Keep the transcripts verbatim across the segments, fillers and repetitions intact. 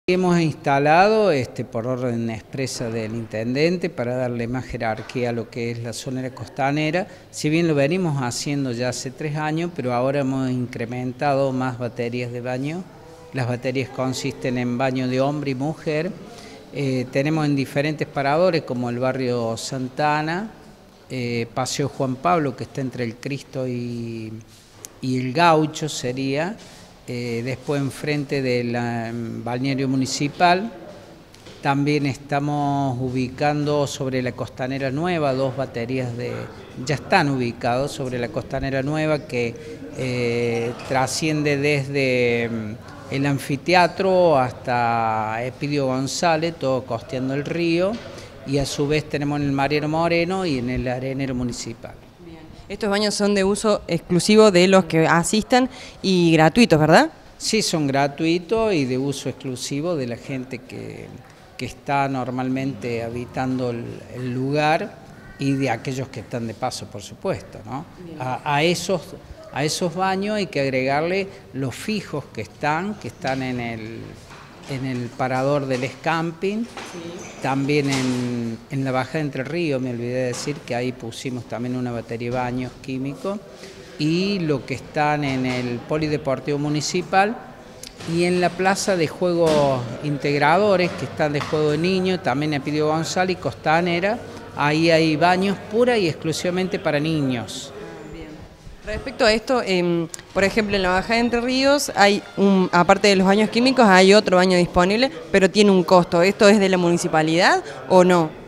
Hemos instalado, este, por orden expresa del intendente, para darle más jerarquía a lo que es la zona costanera. Si bien lo venimos haciendo ya hace tres años, pero ahora hemos incrementado más baterías de baño. Las baterías consisten en baño de hombre y mujer. Eh, tenemos en diferentes paradores como el barrio Santana, eh, Paseo Juan Pablo, que está entre el Cristo y, y el Gaucho sería. Eh, después enfrente del um, balneario municipal. También estamos ubicando sobre la Costanera Nueva, dos baterías de, ya están ubicados sobre la Costanera Nueva, que eh, trasciende desde um, el anfiteatro hasta Epidio González, todo costeando el río, y a su vez tenemos en el Mariano Moreno y en el arenero municipal. Estos baños son de uso exclusivo de los que asistan y gratuitos, ¿verdad? Sí, son gratuitos y de uso exclusivo de la gente que, que está normalmente habitando el, el lugar y de aquellos que están de paso, por supuesto, ¿no? A, a, esos, a esos baños hay que agregarle los fijos que están, que están en el, en el parador del Escamping, sí. También en, en la bajada Entre Ríos, me olvidé de decir que ahí pusimos también una batería de baños químicos, y lo que están en el Polideportivo Municipal y en la plaza de juegos integradores, que están de juego de niños, también Epidio González y Costanera. Ahí hay baños pura y exclusivamente para niños. Respecto a esto, eh, por ejemplo, en la bajada de Entre Ríos, hay un, aparte de los baños químicos, hay otro baño disponible, pero tiene un costo. ¿Esto es de la municipalidad o no?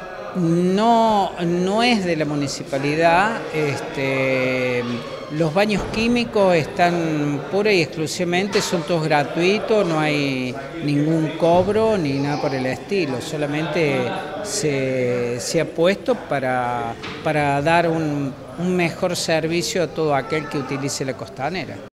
No, no es de la municipalidad. Este, los baños químicos están pura y exclusivamente, son todos gratuitos, no hay ningún cobro ni nada por el estilo, solamente se, se ha puesto para, para dar un, un mejor servicio a todo aquel que utilice la costanera.